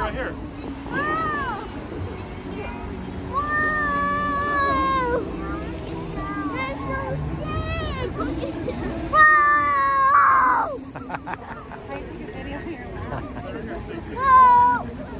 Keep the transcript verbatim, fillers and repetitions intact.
right here. Whoa! Whoa! That's so sick! Whoa! Can I take a video here? Whoa!